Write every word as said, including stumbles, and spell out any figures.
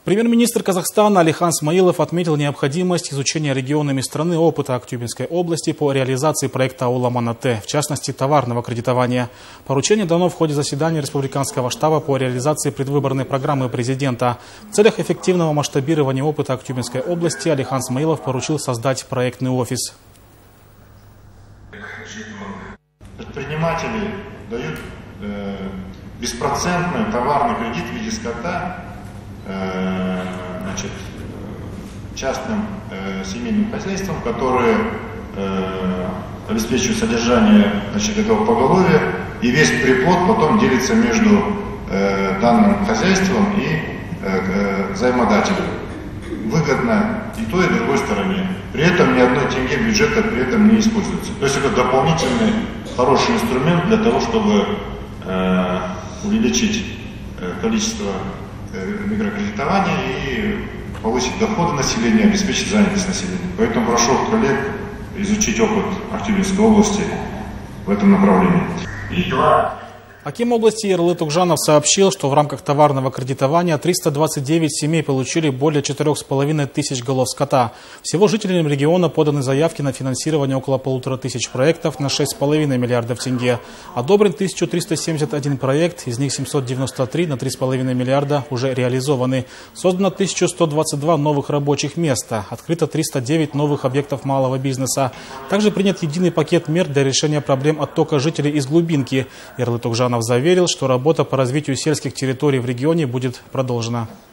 Премьер-министр Казахстана Алихан Смаилов отметил необходимость изучения регионами страны опыта Актюбинской области по реализации проекта Аула Манате, в частности товарного кредитования. Поручение дано в ходе заседания Республиканского штаба по реализации предвыборной программы президента. В целях эффективного масштабирования опыта Актюбинской области Алихан Смаилов поручил создать проектный офис. Предприниматели дают э, беспроцентный товарный кредит в виде скота э, значит, частным э, семейным хозяйствам, которые э, обеспечивают содержание значит, этого поголовья, и весь приплод потом делится между э, данным хозяйством и э, взаимодателем. Выгодно и той, и другой стороне. При этом ни одной тенге бюджета при этом не используется. То есть это дополнительный хороший инструмент для того, чтобы э, увеличить э, количество э, микрокредитования и повысить доходы населения, обеспечить занятость населения. Поэтому прошу коллег изучить опыт Актюбинской области в этом направлении. И два. Аким области Ерлы Тугжанов сообщил, что в рамках товарного кредитования триста двадцать девять семей получили более четырёх с половиной тысяч голов скота. Всего жителям региона поданы заявки на финансирование около полутора тысяч проектов на шесть с половиной миллиардов тенге. Одобрен тысяча триста семьдесят один проект, из них семьсот девяносто три на три с половиной миллиарда уже реализованы. Создано тысяча сто двадцать два новых рабочих места, открыто триста девять новых объектов малого бизнеса. Также принят единый пакет мер для решения проблем оттока жителей из глубинки. Ерлы Тугжанов заверил, что работа по развитию сельских территорий в регионе будет продолжена.